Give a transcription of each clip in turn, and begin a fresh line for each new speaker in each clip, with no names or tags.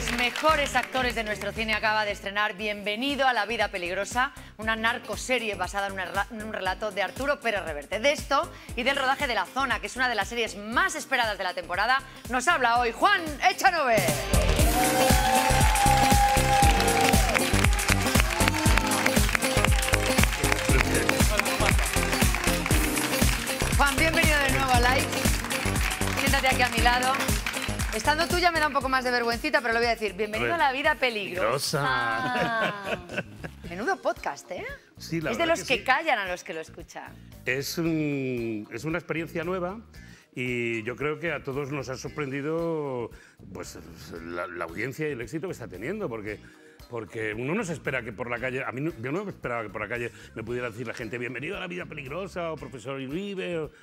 los mejores actores de nuestro cine acaba de estrenar Bienvenido a la vida peligrosa, una narcoserie basada en un relato de Arturo Pérez Reverte. De esto y del rodaje de La Zona, que es una de las series más esperadas de la temporada, nos habla hoy Juan Echanove. Juan, bienvenido de nuevo a Live. Siéntate aquí a mi lado. Estando tú ya me da un poco más de vergüencita, pero lo voy a decir. Bienvenido a la vida peligrosa. Menudo podcast, ¿eh?
Sí, la
es de
verdad
los
que
que
sí.
callan a los que lo escuchan.
Es una experiencia nueva y yo creo que a todos nos ha sorprendido pues, la audiencia y el éxito que está teniendo, porque uno no se espera que por la calle, yo no me esperaba que por la calle me pudiera decir la gente bienvenido a la vida peligrosa o profesor Uribe o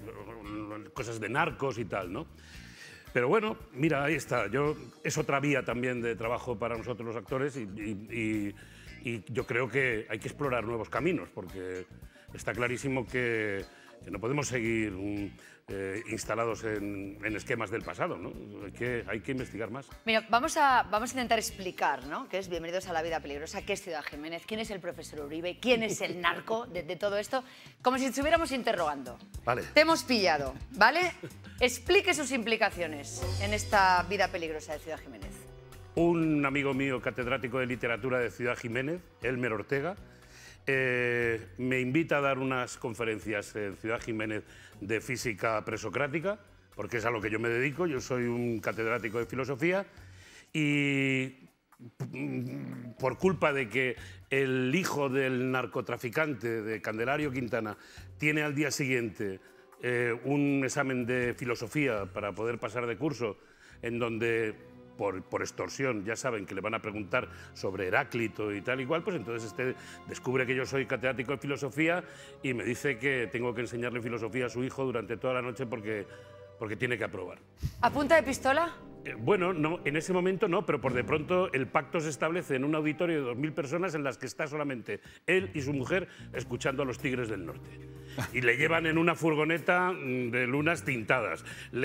cosas de narcos y tal, ¿no? Pero bueno, mira, ahí está. Es otra vía también de trabajo para nosotros los actores y yo creo que hay que explorar nuevos caminos, porque está clarísimo que no podemos seguir instalados en esquemas del pasado, ¿no? Hay que investigar más.
Mira, vamos a intentar explicar, ¿no?, qué es Bienvenidos a la vida peligrosa, qué es Ciudad Jiménez, quién es el profesor Uribe, quién es el narco de todo esto, como si estuviéramos interrogando.
Vale.
Te hemos pillado, ¿vale? Explique sus implicaciones en esta vida peligrosa de Ciudad Jiménez.
Un amigo mío, catedrático de literatura de Ciudad Jiménez, Elmer Ortega, me invita a dar unas conferencias en Ciudad Jiménez de física presocrática, porque es a lo que yo me dedico. Yo soy un catedrático de filosofía y por culpa de que el hijo del narcotraficante de Candelario Quintana tiene al día siguiente un examen de filosofía para poder pasar de curso, en donde por extorsión ya saben que le van a preguntar sobre Heráclito y tal y cual, pues entonces descubre que yo soy catedrático de filosofía y me dice que tengo que enseñarle filosofía a su hijo durante toda la noche porque tiene que aprobar.
¿A punta de pistola?
Bueno, no, en ese momento no, pero por de pronto el pacto se establece en un auditorio de 2000 personas en las que está solamente él y su mujer escuchando a los Tigres del Norte. Y le llevan en una furgoneta de lunas tintadas.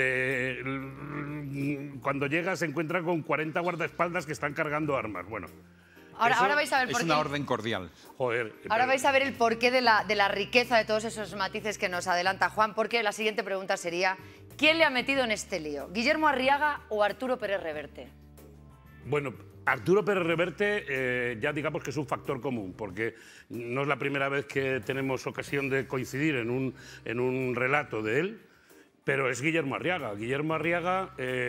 Cuando llega se encuentra con 40 guardaespaldas que están cargando armas. Bueno,
ahora vais a ver por
Es
qué.
una orden cordial.
joder.
Ahora vais a ver el porqué de la riqueza de todos esos matices que nos adelanta Juan, porque la siguiente pregunta sería: ¿quién le ha metido en este lío? ¿Guillermo Arriaga o Arturo Pérez Reverte?
Bueno, Arturo Pérez Reverte ya digamos que es un factor común, porque no es la primera vez que tenemos ocasión de coincidir en un relato de él, pero es Guillermo Arriaga. Guillermo Arriaga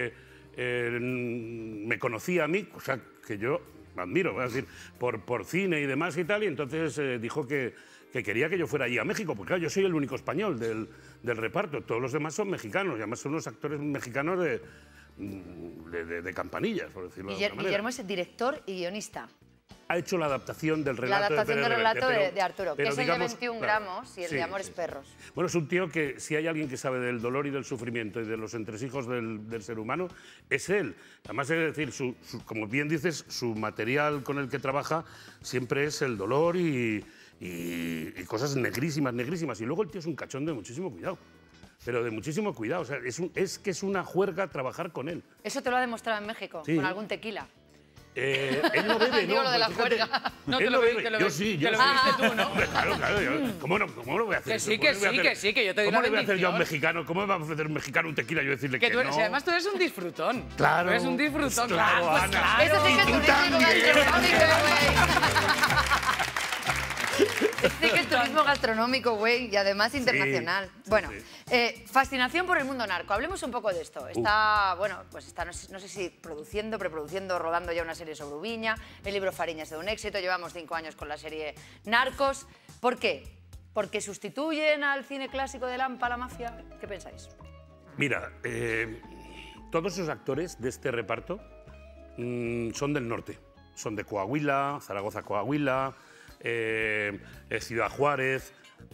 me conocía a mí, cosa que yo admiro, voy a decir, por cine y demás y tal, y entonces dijo que quería que yo fuera allí a México, porque claro, yo soy el único español del reparto, todos los demás son mexicanos, y además son unos actores mexicanos de campanillas, por decirlo de alguna manera.
Guillermo es director y guionista.
Ha hecho la adaptación del relato,
La adaptación del relato de Arturo, que
pero
es el de
digamos,
21
claro,
gramos y el
sí,
de Amores
sí.
Perros.
Bueno, es un tío que si hay alguien que sabe del dolor y del sufrimiento y de los entresijos del ser humano, es él. Además, es decir, como bien dices, su material con el que trabaja siempre es el dolor y cosas negrísimas, negrísimas. Y luego el tío es un cachón de muchísimo cuidado. Pero de muchísimo cuidado. O sea, es que es una juerga trabajar con él.
Eso te lo ha demostrado en México,
Sí.
con algún tequila.
Él no bebe,
Digo
¿no?
lo de la
Pues fíjate,
juerga.
No,
él
te lo
bebe.
te lo
Yo
vi-
sí,
te
yo
lo
sí.
viste tú, ¿no?
Hombre, claro. ¿Cómo no lo voy a hacer?
Que sí,
¿Cómo
que
le voy a
sí,
hacer?
que sí, que yo te doy
¿Cómo
la
le voy a hacer yo a un
bendición?
mexicano? ¿Cómo me va a ofrecer un mexicano un tequila y yo decirle que
Que tú
no?
si además tú eres un disfrutón.
Claro.
Tú eres un disfrutón.
Claro,
pues
Ana.
claro.
Eso sí que es
tú
turismo
también.
gastronómico, güey. Sí que es turismo gastronómico, güey, y además internacional. Bueno,
sí.
Fascinación por el mundo narco. Hablemos un poco de esto. Está, bueno, pues está, no sé si produciendo, preproduciendo, rodando ya una serie sobre Ubiña. El libro Fariña ha sido un éxito. Llevamos 5 años con la serie Narcos. ¿Por qué? ¿Porque sustituyen al cine clásico de Lampa, la mafia? ¿Qué pensáis?
Mira, todos esos actores de este reparto son del norte. Son de Coahuila, Zaragoza, Coahuila, Ciudad Juárez.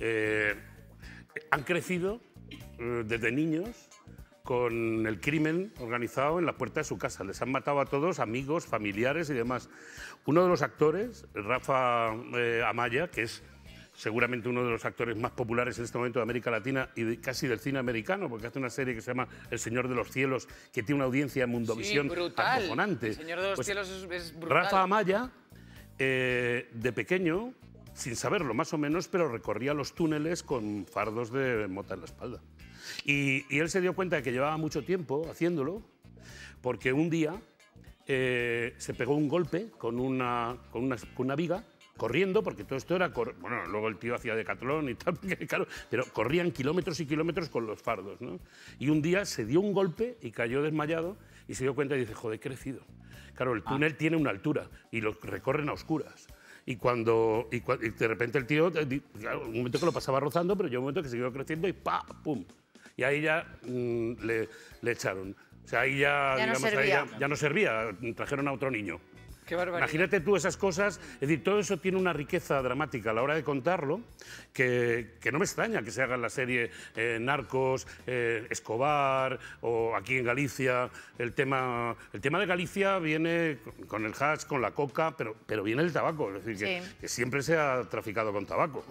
Han crecido desde niños con el crimen organizado en la puerta de su casa. Les han matado a todos, amigos, familiares y demás. Uno de los actores, Rafa Amaya, que es seguramente uno de los actores más populares en este momento de América Latina y casi del cine americano, porque hace una serie que se llama El Señor de los Cielos, que tiene una audiencia en Mundovisión
brutal.
acojonante.
El Señor de los Cielos es brutal.
Rafa Amaya, de pequeño, sin saberlo más o menos, pero recorría los túneles con fardos de mota en la espalda. Y él se dio cuenta de que llevaba mucho tiempo haciéndolo, porque un día se pegó un golpe con una viga, corriendo, porque todo esto era... Bueno, luego el tío hacía decatlón y tal, claro, pero corrían kilómetros y kilómetros con los fardos, ¿no? Y un día se dio un golpe y cayó desmayado y se dio cuenta y dice, joder, he crecido. Claro, el túnel tiene una altura y lo recorren a oscuras. Y de repente el tío, claro, un momento que lo pasaba rozando, pero llegó un momento que siguió creciendo y ¡pa! ¡Pum! Y ahí ya le echaron. O sea, ahí ya,
Ya no
digamos,
servía.
ya no servía, trajeron a otro niño.
Qué barbaridad.
Imagínate tú esas cosas, es decir, todo eso tiene una riqueza dramática a la hora de contarlo, que no me extraña que se haga en la serie Narcos, Escobar, o aquí en Galicia. El tema de Galicia viene con el hash, con la coca, pero viene el tabaco, es decir, que siempre se ha traficado con tabaco.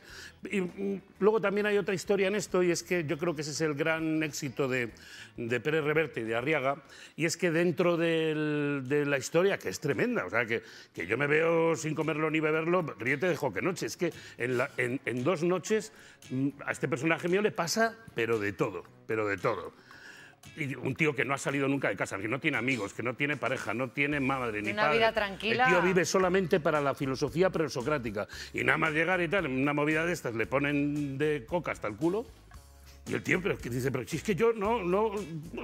Y luego también hay otra historia en esto, y es que yo creo que ese es el gran éxito de Pérez Reverte y de Arriaga, y es que dentro de la historia, que es tremenda, o sea, que yo me veo sin comerlo ni beberlo, ríete de Joque Noche. Es que en 2 noches a este personaje mío le pasa, pero de todo, pero de todo. Y un tío que no ha salido nunca de casa, que no tiene amigos, que no tiene pareja, no tiene madre ni padre.
Una vida tranquila.
El tío vive solamente para la filosofía presocrática. Y nada más llegar y tal, en una movida de estas le ponen de coca hasta el culo. Y el tío que dice, pero si es que yo no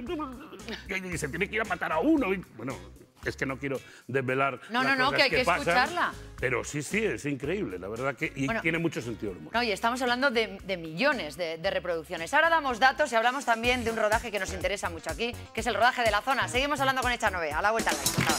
y se tiene que ir a matar a uno. Y, bueno, es que no quiero desvelar
No,
las cosas
que hay que
pasan,
escucharla.
Pero sí, es increíble, la verdad que y tiene mucho sentido el humor.
No, y estamos hablando de millones de reproducciones. Ahora damos datos y hablamos también de un rodaje que nos interesa mucho aquí, que es el rodaje de La Zona. Seguimos hablando con Echanove. A la vuelta al like.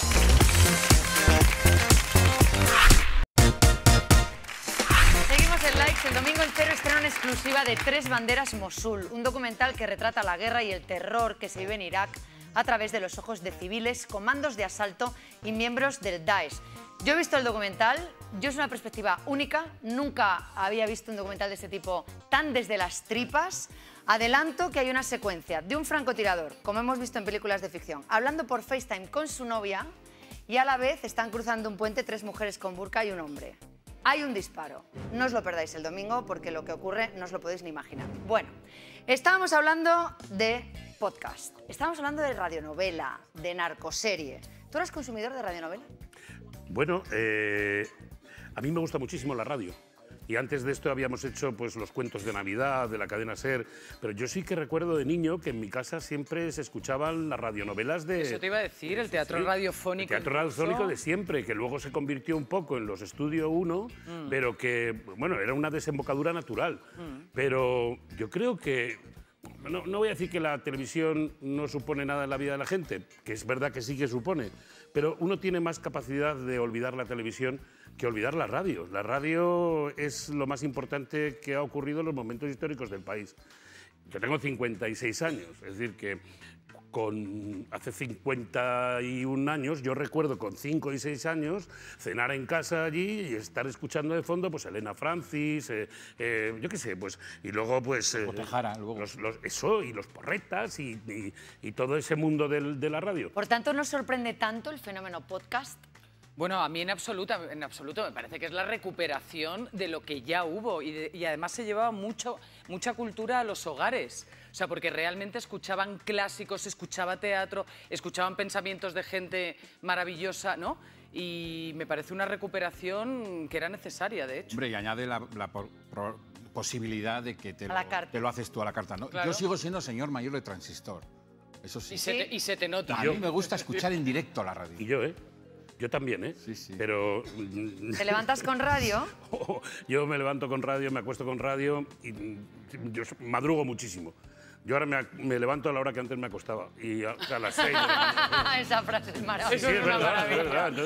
Seguimos en Likes. El domingo el Cero estrena una exclusiva de 3 banderas Mosul, un documental que retrata la guerra y el terror que se vive en Irak a través de los ojos de civiles, comandos de asalto y miembros del Daesh. Yo he visto el documental, es una perspectiva única, nunca había visto un documental de este tipo tan desde las tripas. Adelanto que hay una secuencia de un francotirador, como hemos visto en películas de ficción, hablando por FaceTime con su novia y a la vez están cruzando un puente 3 mujeres con burka y un hombre. Hay un disparo. No os lo perdáis el domingo porque lo que ocurre no os lo podéis ni imaginar. Bueno, estábamos hablando de podcast, estábamos hablando de radionovela, de narcoserie. ¿Tú eres consumidor de radionovela?
Bueno, a mí me gusta muchísimo la radio. Y antes de esto habíamos hecho pues, los cuentos de Navidad, de la cadena SER, pero yo sí que recuerdo de niño que en mi casa siempre se escuchaban las radionovelas de...
Eso te iba a decir, el teatro radiofónico.
El teatro radiofónico de siempre, que luego se convirtió un poco en los Estudio 1, pero que, bueno, era una desembocadura natural. Pero yo creo que... No voy a decir que la televisión no supone nada en la vida de la gente, que es verdad que sí que supone, pero uno tiene más capacidad de olvidar la televisión que olvidar la radio. La radio es lo más importante que ha ocurrido en los momentos históricos del país. Yo tengo 56 años, es decir, que hace 51 años, yo recuerdo con 5 y 6 años cenar en casa allí y estar escuchando de fondo pues Elena Francis, yo qué sé, pues y luego pues
Botejara, luego.
Eso y los porretas y todo ese mundo de la radio.
Por tanto, ¿no sorprende tanto el fenómeno podcast?
Bueno, a mí en absoluto me parece que es la recuperación de lo que ya hubo y además se llevaba mucha cultura a los hogares. O sea, porque realmente escuchaban clásicos, escuchaba teatro, escuchaban pensamientos de gente maravillosa, ¿no? Y me parece una recuperación que era necesaria, de hecho.
Hombre, y añade la posibilidad de que te lo haces tú a la carta, ¿no?
Claro.
Yo sigo siendo señor mayor de transistor, eso sí.
Y se te nota.
A mí me gusta escuchar en directo la radio.
Y yo, Yo también,
Sí, sí.
Pero...
¿Te levantas con radio?
Yo me levanto con radio, me acuesto con radio y yo madrugo muchísimo. Yo ahora me levanto a la hora que antes me acostaba y a las 6 de la mañana.
Esa frase es maravillosa.
Sí, es verdad, es verdad.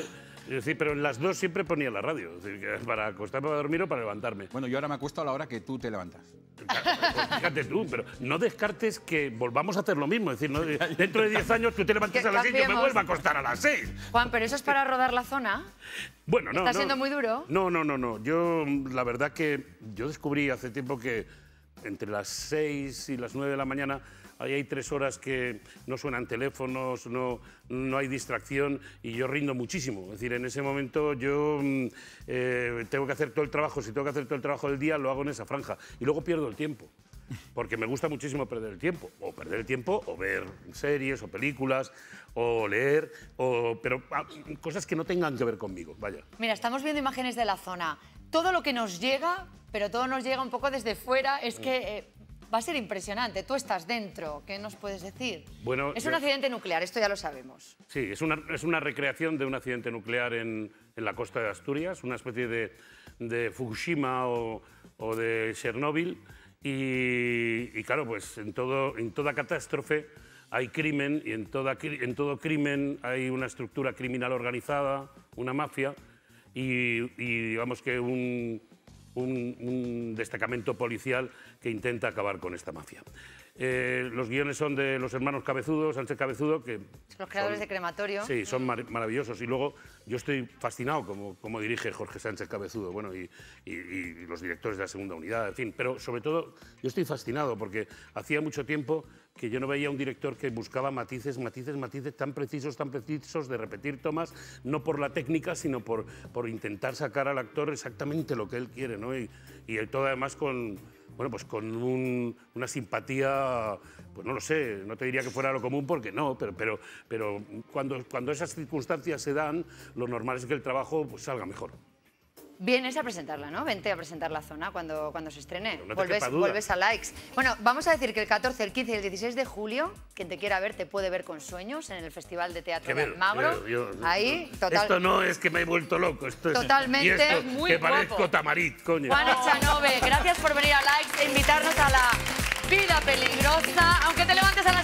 Es decir, pero en las dos siempre ponía la radio, es decir, que para acostarme a dormir o para levantarme.
Bueno, yo ahora me acuesto a la hora que tú te levantas.
Pues fíjate tú, pero no descartes que volvamos a hacer lo mismo. Es decir, ¿no? Dentro de 10 años tú te levantas a las 6 y yo me vuelvo a acostar a las 6.
Juan, ¿pero eso es para rodar la zona?
Bueno, no.
¿Está siendo muy duro?
No. Yo, la verdad que yo descubrí hace tiempo que entre las 6 y las 9 de la mañana ahí hay 3 horas que no suenan teléfonos, no hay distracción y yo rindo muchísimo. Es decir, en ese momento yo tengo que hacer todo el trabajo, si tengo que hacer todo el trabajo del día, lo hago en esa franja. Y luego pierdo el tiempo, porque me gusta muchísimo perder el tiempo. O ver series o películas, o leer, pero cosas que no tengan que ver conmigo, vaya.
Mira, estamos viendo imágenes de la zona. Todo lo que nos llega, pero todo nos llega un poco desde fuera, es que... va a ser impresionante. Tú estás dentro. ¿Qué nos puedes decir?
Bueno,
es un accidente nuclear, esto ya lo sabemos.
Sí, es una recreación de un accidente nuclear en la costa de Asturias, una especie de Fukushima o de Chernóbil. Y claro, pues en toda catástrofe hay crimen y en todo crimen hay una estructura criminal organizada, una mafia y digamos que un destacamento policial que intenta acabar con esta mafia. Los guiones son de los hermanos Cabezudo, Sánchez Cabezudo, que...
Los creadores de Crematorio.
Sí, son maravillosos. Y luego yo estoy fascinado como dirige Jorge Sánchez Cabezudo, bueno, y los directores de la segunda unidad, en fin. Pero sobre todo yo estoy fascinado porque hacía mucho tiempo que yo no veía un director que buscaba matices tan precisos de repetir tomas, no por la técnica, sino por intentar sacar al actor exactamente lo que él quiere, ¿no? Y todo además con una simpatía, pues no lo sé, no te diría que fuera lo común porque no, pero cuando esas circunstancias se dan, lo normal es que el trabajo pues, salga mejor.
Vienes a presentarla, ¿no? Vente a presentar la zona cuando se estrene.
No
vuelves a Likes. Bueno, vamos a decir que el 14, el 15 y el 16 de julio, quien te quiera ver te puede ver con Sueños en el Festival de Teatro de Almagro. Ahí, total...
Esto no es que me he vuelto loco, esto es...
Totalmente.
Y esto,
es muy
que
guapo.
parezco Tamarit, coño.
Juan Echanove, gracias por venir a Likes e invitarnos a la vida peligrosa. Aunque te levantes a las